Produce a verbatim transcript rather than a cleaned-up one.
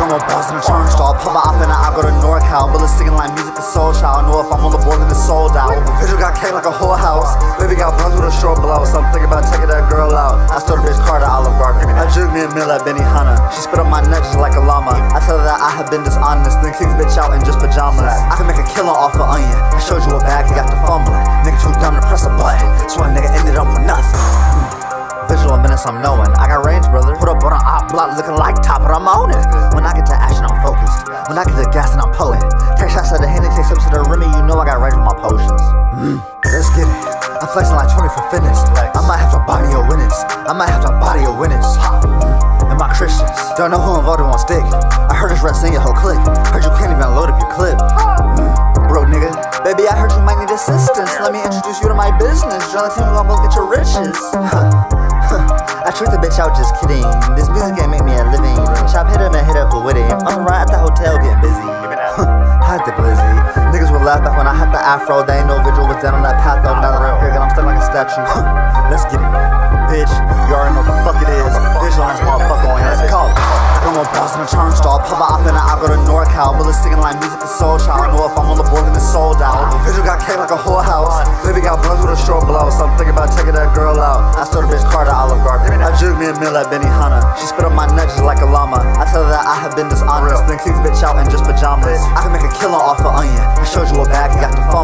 I'm on balls in a turnstile, pop a op and I go to NorCal. Bullets singing like music to soul child. Know if I'm on the board then it's sold out. Vigil got cake like a whole house. Baby got blunts with a short blouse. I'm thinking about taking that girl out. I stole a bitch car to Olive Garden. I juke me a meal at Benihana. She spit on my neck just like a llama. I tell her that I have been dishonest, then kick the bitch out in just pajamas. I can make a killer off an onion. I showed you a bag, you got the fumbling. Nigga too dumb to press a button, so a nigga ended up with nothing. Vigil a minutes I'm knowing. I got range, brother. Put up on an op block looking like top, but I'm on it. When I get to action, I'm focused. When I get to gas and I'm pulling. Take shots at the Henny, take sips to the Remy. You know I got range with my potions. Mm, let's get it. I'm flexing like twenty for fitness. I might have to body a witness. I might have to body a witness. Mm, and my Christians don't know who involved in one stick. I heard this rest in your whole clique. Heard you can't even load up your clip. Mm, bro, nigga. Baby, I heard you might need assistance. Let me introduce you to my business. Join the team, we're gonna both get your riches. I tricked the bitch out, just kidding. This music can't make me a living. Chop hit him and hit her who with it. On the ride at the hotel getting busy. Hide the glizzy. Niggas would laugh back when I had the afro. They ain't no Vigil was down on that path though. Now that I'm here, I'm stuck like a statue. Let's get it, bitch. You already know what the fuck it is. Vigil on this motherfucker, man. Let's go. I'm on balls in a turnstile, pop a op and I go to NorCal. Bullets singing like music to soul child. Know if I'm on the board then it's sold out. Vigil got cake like a whole house. Baby got blunts with a short blouse. I'm thinking about taking that girl out. I stole a bitch car to Olive Garden. I juke me a meal at Benihana. She spit on my neck just like a llama. I tell her that I have been dishonest, then kick the bitch out in just pajamas. I can make a killer off an onion. I showed you a bag, you got the